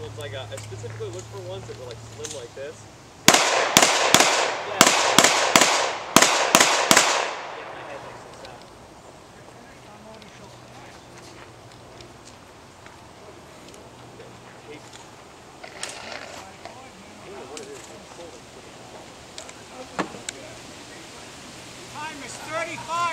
ones I got. I specifically looked for ones that were like slim like this. Time is 35.